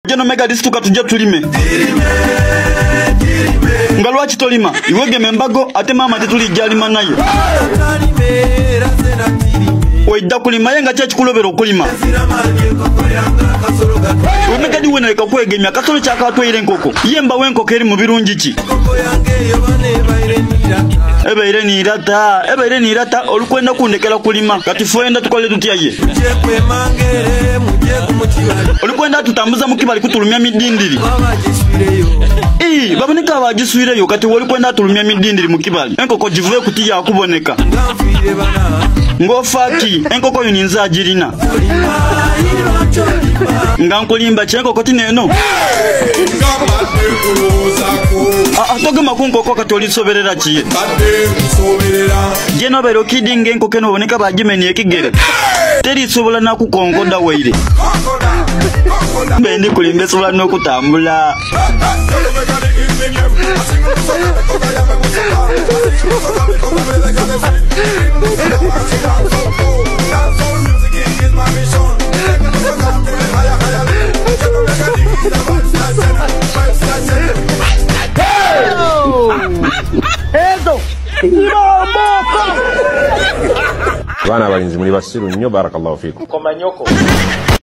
Jeno mega distuka tujja tulime. Ngalwa kitolima iwege membago ate mama tetuli lima nayo. Oidda kulima yenga kya kikulobera okulima. Omega di wena ekakwegemya kasolo kyakatwire enkoko. Yemba wenkoko eri mu birungi ki. Ebeire ni rata olukwenda kundekera kulima kati fuenda tukole tutyaye. Olukwenda tutambuza mukibali kutulumya midindiri. Baboneka abagisuireyo kati olukwenda tulumya midindiri mukibali. Enkoko jivuye kutiya akuboneka. Ngofaki enkoko yuninza agirina. Ngankulimba kyenkoko tineno. Atogema kunkoko kati olisoberera kiye. Jeno bero kidinga enkoko eno boneka bagimeni ekigere. Teri sobola nakukonkoda weire. Bendi kulimbe sobola nokutambula. Bana balinzi muri basiru nnyo barakallahu fikum.